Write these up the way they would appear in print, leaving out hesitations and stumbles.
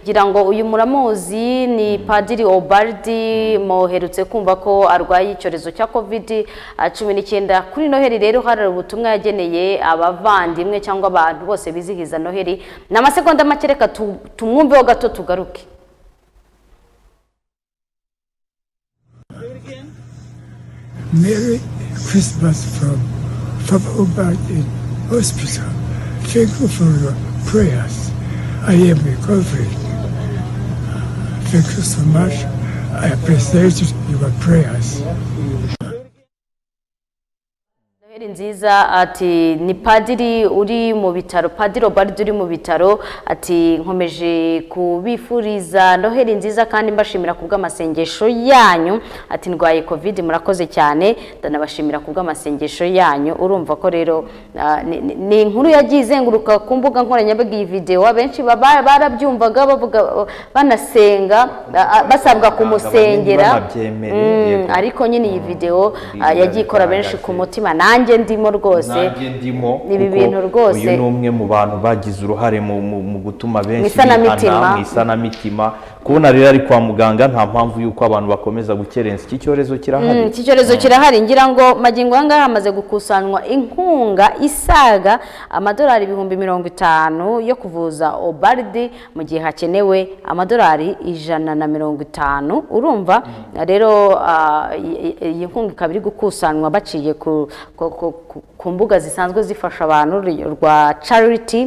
ngira ngo uyu muramuzi ni Padiri Obald moherutse kumva ko arwaye icyorezo cya Covid19 kuri Noheli rero hari ubutumwa yageneye abavandimwe cyangwa abantu bose bizihiza Noheli n'amasegonda make reka tumwumveho gato tugaruke. Merry Christmas from Obald in hospital. Thank you for your prayers. I am recovering. Thank you so much. I appreciate your prayers. Noheli nziza ati ni Padiri uri mu bitaro, Padiri Obald uri mu bitaro ati nkomeje kubifuriza Noheli nziza kandi mbashimira kubw'amasengesho yanyu ati ndwaye Covid murakoze cyane ndanabashimira kubw'amasengesho yanyu. Urumva ko rero ni inkuru yagiye izenguruka ku mbuga nkoranyambaga iyi video abenshi barabyumvaga bavuga banasenga basabwa kumusengera ariko nyine iyi video yagiye ikora benshi ku mutima nanjye ndimo rwose ibi bintu rwose uyu numwe mu bantu bagize uruhare mu gutuma benshi mitima kubona rero ari kwa muganga nta mpamvu yuko abantu bakomeza gukerensa iki cyorezo kirahari iki cyorezo kirahari ngira ngo magingo anga hamaze gukusanywa inkunga isaga amadolari 50 yo kuvuza Obald mu gihe hakenewe amadolari 150. urumva rero iyi nkunga ikaba iri gukusanywa baciye ku mbuga zisanzwe zifasha abantu rwa charity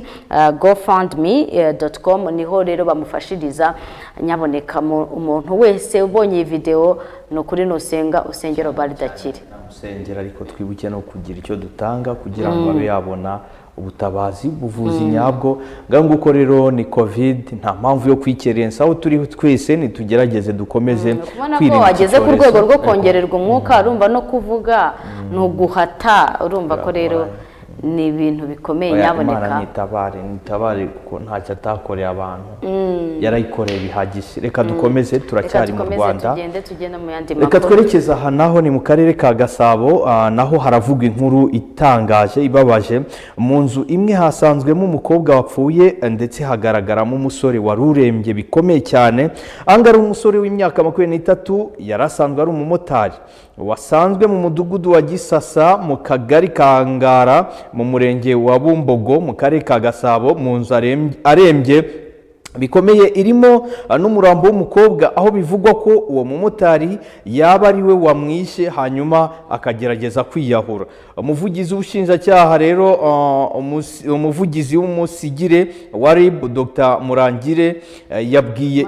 gofundme.com niho rero bamufashiriza. Nyaboneka umuntu wese ubonye iyi video no kuri nosenga usengero Obald akire usengera ariko twibuke no kugira icyo dutanga kugira ngo babe yabona ubutabazi buvuzi nyabwo ngango uko rero ni Covid nta mpamvu yo kwikerensa aho turi twese nitugerageze dukomeze kwirinda ko ageze ku rwego rwo kongererwa umwuka urumva no kuvuga no guhata urumva ko rero ni ibintu bikomeye nyaboneka nitabare kuko ntacyo atakoreye abantu yarayikoreye bihagije. Reka dukomeze turacyari mu Rwanda reka twerekeza aha naho ni mu karere ka Gasabo naho haravugwa inkuru itangaje ibabaje. Mu nzu imwe hasanzwemo umukobwa wapfuye ndetse hagaragaramo umusore warurembye bikomeye cyane. Angara umusore w'imyaka 23 yarasanzwe ari umumotari wasanzwe mu mudugudu wa Gisasa mu kagari ka Ngara mu murenge wa Bumbogo mu karere ka Gasabo mu nzu arembye bikomeye irimo n'umurambo w'umukobwa aho bivugwa ko uwo mumotari yaba ari we wamwishe hanyuma akagerageza kwiyahura. Umuvugizi w'ubushinjacyaha rero umuvugizi w'umusigire wa RIB Dr Murangire yabwiye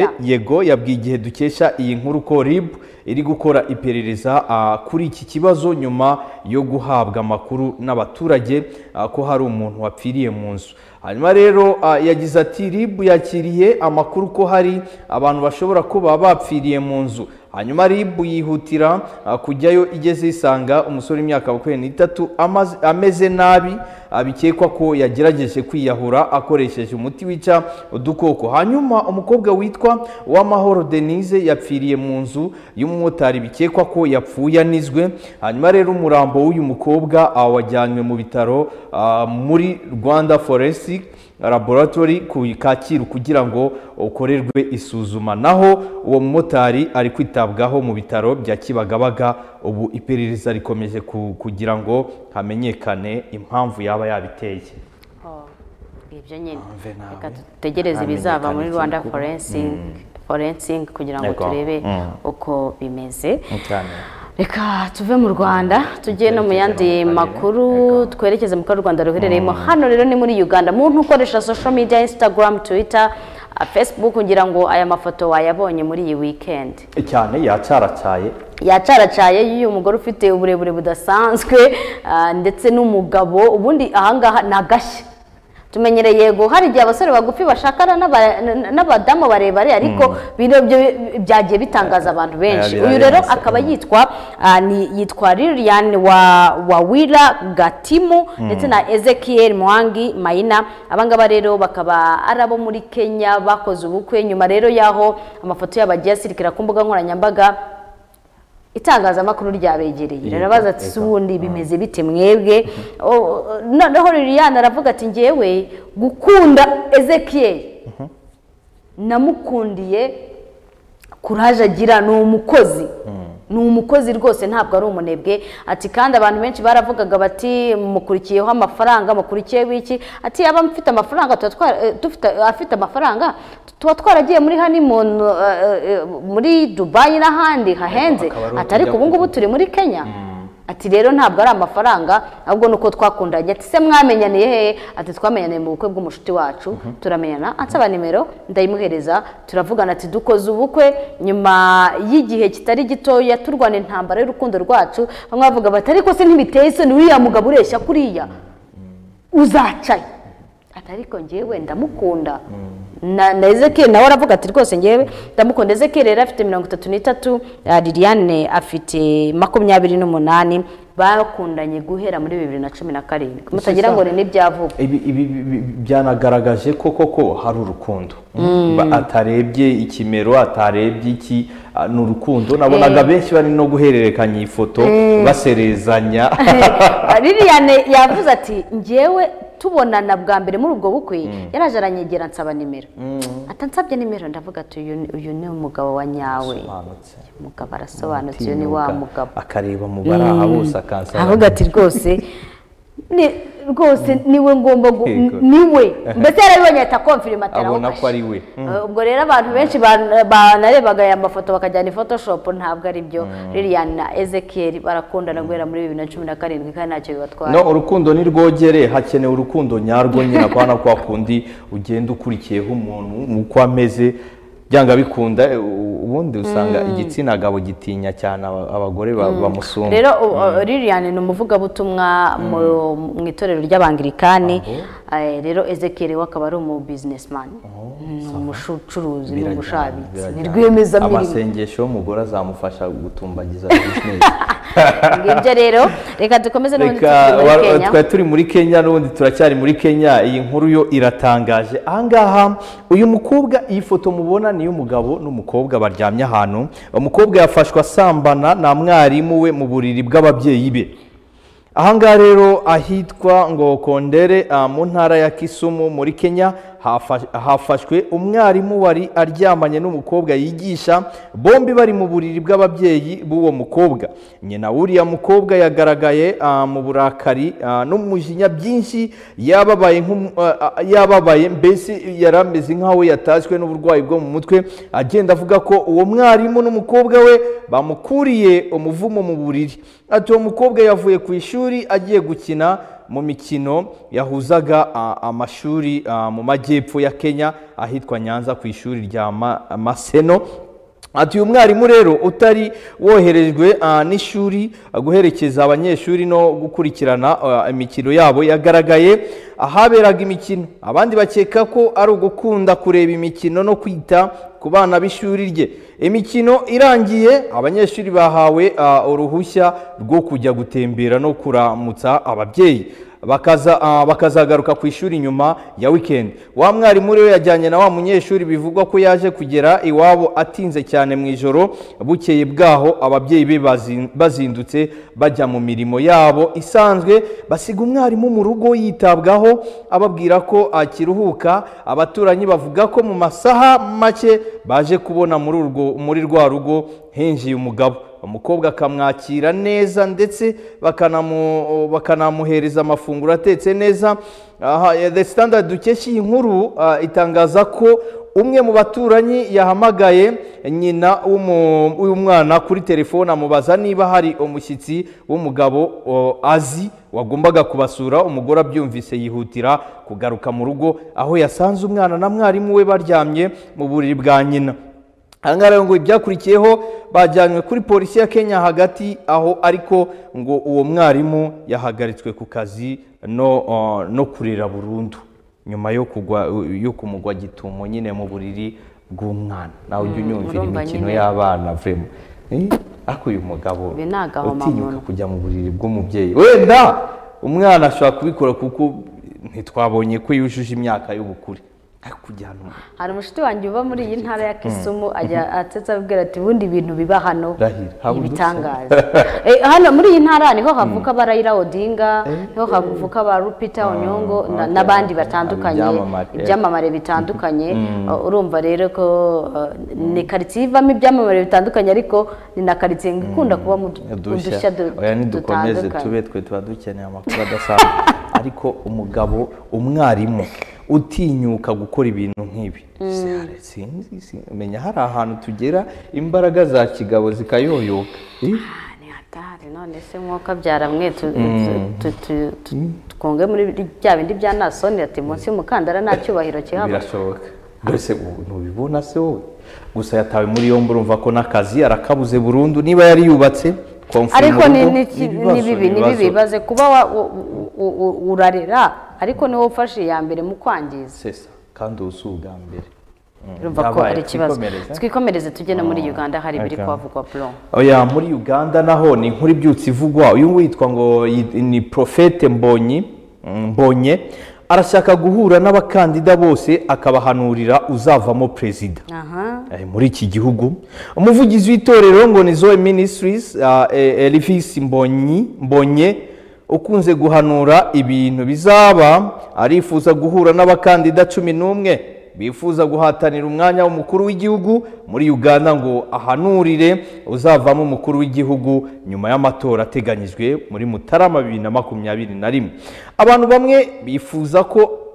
igihe dukesha iyi nkuru ko RIB iri gukora iperereza kuri iki kibazo nyuma yo guhabwa amakuru n'abaturage ko hari umuntu wapfiriye mu nzu. Hanyuma rero yagize ati RIB yakiriye amakuru ko hari abantu bashobora kuba bapfiriye mu nzu. Hanyuma RIB yihutira kujyayo igeze isanga umusore w'imyaka 23 ameze nabi abikekwa ko yagerageje kwiyahura akoresheje umuti wica udukoko. Hanyuma umukobwa witwa Uwamahoro Denise yapfiriye mu nzu y'umumotari bikekwa ko yapfuye anizwe. Hanyuma rero umurambo w'uyu mukobwa wajyanywe mu bitaro muri Rwanda Forensic Laboratory ku Kacyiru kugira ngo ukorerwe isuzuma. Naho uwo mumotari ari kwitabwaho mu bitaro bya Kibagabaga. Ubu iperereza rikomeje kugira ngo hamenyekane impamvu yaba yabiteye. Ibyo nyine reka tutegereze bizava muri Rwanda Forensic kugira ngo turebe uko bimeze. Reka tuve mu Rwanda tujye no mu yandi makuru twerekeze mu Rwanda ruherereyemo hano rero ni muri Uganda. Muntu ukoresha social media Instagram, Twitter, Facebook ngira ngo aya mafoto wayabonye muri iyi weekend cyane yacaracaye y'uyu mugore ufite uburebure budasanzwe ndetse n'umugabo ubundi ahangaha nagashye tumenyereye yego hari igihe abasore bagufi bashakana n'abadamu barebare ariko bino byagiye bitangaza abantu benshi. Uyu rero akaba yitwa Lilian wa Wira Gatimu ndetse na Ezekiel Mwangi Maina. Abangaba rero bakaba arabo muri Kenya bakoze ubukwe nyuma rero yaho amafoto yabagiye asirikira ku mbuga nkoranyambaga itangazamakuru ryabegereye rarabaza ati subundi bimeze bite mwebwe. Noneho Lilian aravuga ati ngewe gukunda Ezekiel namukundiye kuraje agira, ni umukozi ni umukozi rwose, ntabwo ari umunebwe. Ati kandi abantu benshi baravugaga bati mukurikiyeho amafaranga, mukurikiyeho iki, ati yaba mfite amafaranga afite amafaranga tuba twaragiye muri honeymoon muri Dubai n'ahandi hahenze, atari ubu ngubu turi muri Kenya. Ati rero ntabwo ari amafaranga, ahubwo nuko twakundanye. Ati se mwamenyaniye hehe? Ati twamenyaniye mu bukwe bw'umushuti wacu, turamenyana, ansaba nimero ndayimuhereza, turavugana. Ati dukoze ubukwe nyuma y'igihe kitari gitoya turwana intambara y'urukundo rwacu. Bamwe bavuga bati ariko se ntibiteye isoni uriya mugabo ureshya kuriya uzacaye. Ati ariko njyewe ndamukunda. Na Ezekiel nawe aravuga ati rwose njyewe ndamukunda. Ezekiel rero afite 33, Liliane afite 28, bakundanye guhera muri 2017. Mutagira ngo ni byavuga. Ibi byanagaragaje koko hari urukundo. Atarebye ikimero, atarebye iki, n'urukundo. Nabonaga benshi bari no guhererekanya ifoto baserezanya. Liliane yavuze ati njyewe tubonana bwa mbere muri ubwo bukwe yaraje aranyegera ansaba nimero. Atansabye nimero ndavuga ati uyu ni umugabo wa nyawe. Umugabo arasobanutse, uyu ni wa mugabo. Akareba mu baraha bose akansaba. Avuga ati rwose niwe ngomba niwe. Mbese yarabibonye ata confirm atara. Abona ko ari we. Ubwo rero abantu benshi banarebaga aya mafoto bakajyana Photoshop, ntabwo ari byo. Liliane na Ezekiel barakundana guhera muri 2017 kandi ntacyo bibatwara. No, urukundo ni rwogere, hakenewe urukundo nyarwo nyina kwana kwa kundi ugenda ukurikiyeho umuntu uko ameze byanga bikunda. Ubundi usanga igitsina gabo gitinya cyane abagore bamusumba. Rero Liliane ni umuvugabutumwa mu itorero ry'Abangirikani. Rero Ezekiel we akaba ari umu businessman, umucuruzi n'umushabitsi, ni rwiyemezamirimo. Amasengesho y'umugore azamufasha gutumbagiza business. Ngibyo rero reka dukomeze n'ubundi turi muri Kenya n'ubundi turacyari muri Kenya. Iyi nkuru yo iratangaje. Ahangaha uyu mukobwa, iyi foto mubona ni y'umugabo n'umukobwa baryamye ahantu. Umukobwa yafashwe asambana na mwarimu we mu buriri bw'ababyeyi be. Ahangaha rero ahitwa ngo Kondere mu ntara ya Kisumu muri Kenya hafashwe umwarimu wari aryamanye n'umukobwa yigisha, bombi bari mu buriri bw'ababyeyi b'uwo mukobwa. Nyina w'uriya mukobwa yagaragaye mu burakari n'umujinya byinshi, yababaye mbese yarameze nk'aho yatashywe n'uburwayi bwo mu mutwe, agenda avuga ko uwo mwarimu n'umukobwa we bamukuriye umuvumo mu buriri. Ati uwo mukobwa yavuye ku ishuri agiye gukina mu mikino yahuzaga amashuri mu majyepfo ya Kenya ahitwa Nyanza ku ishuri rya Maseno. Ati uyu mwarimu rero utari woherejwe n'ishuri guherekeza abanyeshuri no gukurikirana imikino yabo yagaragaye ahaberaga imikino. Abandi bakeka ko ari ugukunda kureba imikino no kwita ku bana b'ishuri rye. Imikino irangiye abanyeshuri bahawe uruhushya rwo kujya gutembera no kuramutsa ababyeyi, bakazagaruka ku ishuri nyuma ya weekend. Wa mwarimu rero yajyanye na wa munyeshuri bivugwa ko yaje kugera iwabo atinze cyane mu ijoro. Bukeye bwaho ababyeyi be bazindutse bajya mu mirimo yabo isanzwe, basiga umwarimu mu rugo yitabwaho ababwira ko akiruhuka. Abaturanyi bavuga ko mu masaha make baje kubona muri rwa rugo hinjiye umugabo. Umukobwa akamwakira neza ndetse bakanamuhereza amafunguro atetse neza. The Standard dukesha iyi nkuru itangaza ko umwe mu baturanyi yahamagaye nyina w'uyu mwana kuri telefone amubaza niba hari umushyitsi w'umugabo azi wagombaga kubasura. Umugore abyumvise yihutira kugaruka mu rugo, aho yasanze umwana na mwarimu we baryamye mu buriri bwa nyina. Ahangaha ngo ibyakurikiyeho bajyanywe kuri polisi ya Kenya hagati aho, ariko ngo uwo mwarimu yahagaritswe ku kazi no kurera burundu nyuma yo kumugwa gitumo nyine mu buriri bw'umwana. Nawe ujya unyumvira imikino y'abana vrema. Ako uyu mugabo utinyuka kujya mu buriri bw'umubyeyi. Wenda umwana ashobora kubikora kuko ntitwabonye ko yujuje imyaka y'ubukure. hari umushuti wanjye uba muri iyi ntara ya Kisumu ajya atsetsa abwira ati ubundi ibintu biba hano ibitangaza hano muri iyi ntara niho havuka Barayira Odinga niho havuka ba Rupita Onyongo n'abandi batandukanye ibyamamare bitandukanye urumva rero ko ni quartier ivamo ibyamamare bitandukanye ariko ni na quartier ngikunda kuba mu dushya dukomeze tube twe tuba dukeneye amakuru adasanzwe ariko umugabo umwarimu utinyuka gukora ibintu nk'ibi menya hari ahantu tugera imbaraga za kigabo zikayoyoka ni hatari none se mwuka byaramwe twonge muri bya bindi bya nasoni ati munsi y'umukandara nta cyubahiro kihaba birashoboka mbese ntubibona se wowe gusa yatawe muri yombi urumva ko n'akazi arakabuze burundu niba yari yubatse ariko ni bibi bibaze kuba urarera ariko niwo ufashe iya mbere mu kwangiza kandi usuga mbere urumva ko ari ikibazo twikomereze tujye no muri Uganda hari biri kwavugwa bro oya muri Uganda naho ni inkuru ibyutse ivugwa uyu witwa ngo ni Prophete Mbonye arashaka guhura n'abakandida bose akabahanurira uzavamo perezida muri iki gihugu umuvugizi w'itorero ngo ni Zoe Ministries Elvis Mbonye ukunze guhanura ibintu bizaba arifuza guhura n'abakandida 11 bifuza guhatanira umwanya w'umukuru w'igihugu muri Uganda ngo ahanurire uzavamo umukuru w'igihugu nyuma y'amatora ateganyijwe muri Mutarama 2021 abantu bamwe bifuza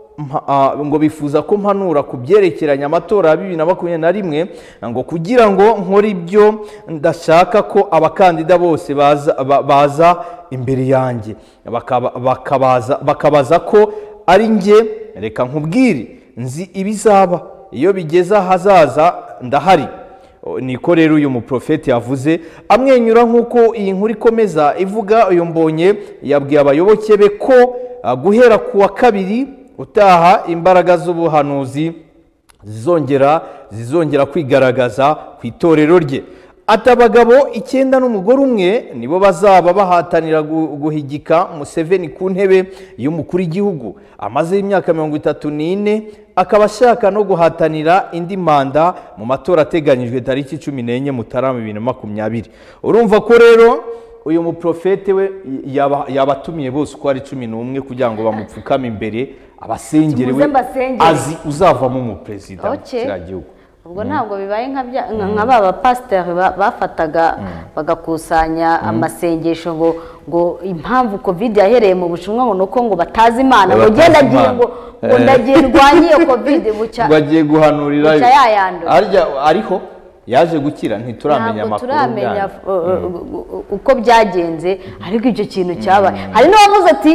ko mpanura ku byerekeranye amatora ya 2021 ngo kugira ngo nkore ibyo ndashaka ko abakandida bose baza imbere yanjye bakabaza ko ari nge reka nkubwire nzi ibizaba iyo bigeze ahazaza ndahari niko rero uyu muprofeti yavuze amwenyura nk'uko iyi nkuru ikomeza ivuga uyu Mbonye yabwiye abayoboke be ko guhera ku wa kabiri utaha imbaraga z'ubuhanuzi zizongera kwigaragaza ku itorero rye ati abagabo 9 n'umugore umwe nibo bazaba bahatanira guhigika Museveni ku ntebe y'umukuru w'igihugu amaze imyaka 34 akaba ashaka no guhatanira indi manda mu matora ateganyijwe tariki 14 Mutarama 2020 urumva ko rero uyu muprofete we yabatumiye bose ko ari 11 kugira ngo bamupfukame imbere abasengere we azi uzavamo mu president cy'igihugu ubwo ntabwo bibaye nka baba pastor bafataga bagakusanya amasengesho ngo impamvu Covid yahereye mu Bushinwa ngo nuko ngo batazi Imana ngo genda giye ngo ndagiye rwanye Covid bucya bagiye guhanurira ariko yaje gukira ntituramenya amakuru uko byagenze ariko icyo kintu cyabaye hari n'abavuze ati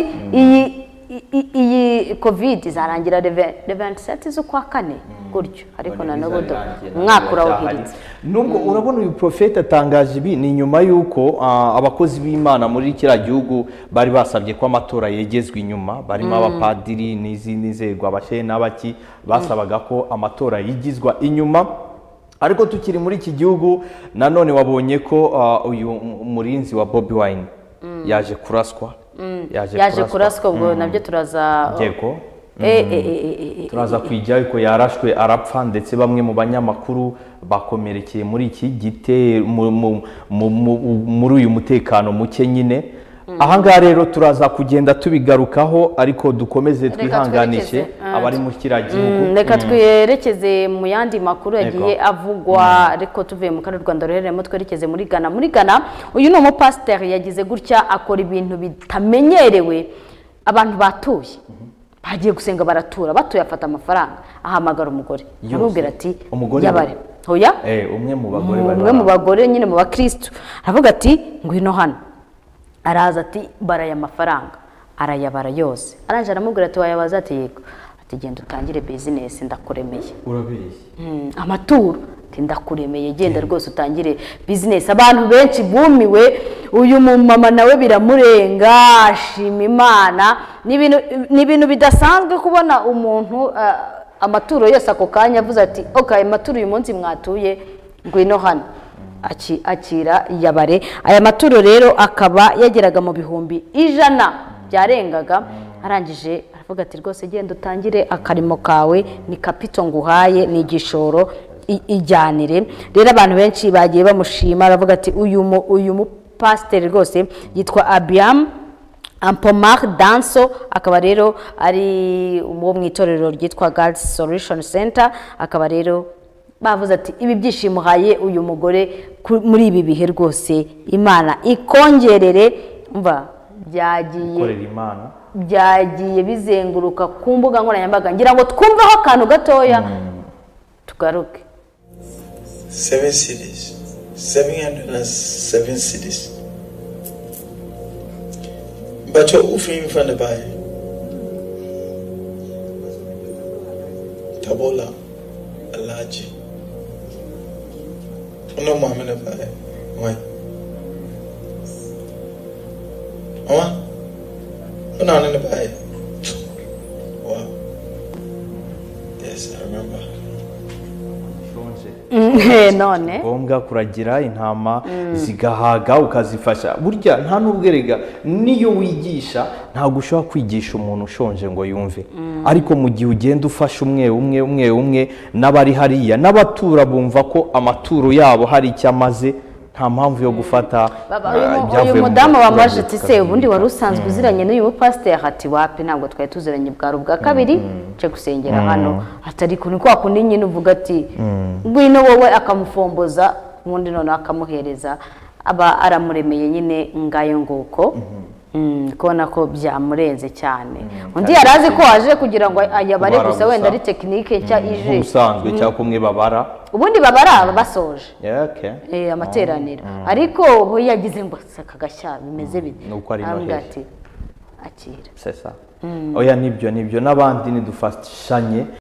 iyi Covid izarangira 27 z'ukwa kane gutyo ariko na n'ubu umwaka urawuhiritse nubwo urabona uyu profeta atangaje ibi ni nyuma y'uko abakozi b'Imana muri kiriya gihugu bari basabye ko amatora yegezwe inyuma barimo abapadiri n'izindi nzego abashehe n'abaki basabaga ko amatora yigizwa inyuma ariko tukiri muri iki gihugu nanone wabonye ko uyu murinzi wa Bobi Wine yaje kuraswa yaje kuraswa ubwo nabyo turaza turaza kwijya ko yarashwe arapfa ndetse bamwe mu banyamakuru bakomerekeye muri iki gite muri uyu mutekano muke nyine ahangaha rero turaza kugenda tubigarukaho ariko dukomeze twihanganishe abari mu kiriya gihugu reka twerekeze mu yandi makuru yagiye avugwa ariko tuvuye mu karere Rwanda ruherereyemo twerekeze muri Ghana uyu ni umupasiteri yagize gutya akora ibintu bitamenyerewe abantu batuye bagiye gusenga baratura batuye afata amafaranga ahamagara umugore arubwira ati yabare hoya umwe mu bagore nyine mu bakristo aravuga ati ngwino hano araza ati baraya amafaranga arayabara yose aranje aramubwira ati wayabaza ati yego ati genda utangire business ndakuremeye urabeshye amaturo ati ndakuremeye genda rwose utangire business abantu benshi bumiwe uyu mumama nawe biramurenga ashima Imana ni ibintu bidasanzwe kubona umuntu amaturo yose ako kanya avuze ati okay amaturo uyu munsi mwatuye ngwino hano akira yabare aya maturo rero akaba yageraga mu bihumbi 100 byarengaga arangije aravuga ati rwose genda utangire akarimo kawe ni kapito nguhaye ni igishoro ijyanire rero abantu benshi bagiye bamushima aravuga ati uyu mupasiteri rwose yitwa Abiam Ampomar Danso akaba rero ari uwo mu itorero ryitwa God's Solution Center akaba rero bavuze ati ibi byishimo haye uyu mugore muri ibi bihe rwose Imana ikongerere umva byagiye bizenguruka ku mbuga nkoranyambaga ngira ngo twumveho akantu gatoya tugaruke 7 cities 707 cities bacho ufim van de baie tabola alaji no mama na baie why mama no na baie wow yes I remember none ngombwa kuragira intama zigahaga ukazifasha burya nta n'ubwerega niyo wigisha ntabwo ushobora kwigisha umuntu ushonje ngo yumve ariko mu gihe ugenda ufasha umwe n'abari hariya n'abatura bumva ko amaturo yabo hari icyo amaze nta mpamvu yo gufata uyu mudamu wamaje ati se ubundi wari usanzwe uziranye n'uyu mupasiteri ati wapi ntabwo twari tuziranye bwa kabiri cyo gusengera hano atari kuntu kwa kundi nyine uvuga ati ngwino wowe akamufomboza ubundi none akamuhereza aba aramuremeye nyine ngayo nguko kubona ko byamurenze cyane undi yarazi ko aje kugira ngo ayabare gusa wenda ari tekinike cya ije usanzwe cya kumwe babara ubundi babara basoje amateraniro ariko ho yagize ngo sakagashya bimeze bite nuko ari no ati akira sesa oya nibyo n'abandi nidufashanye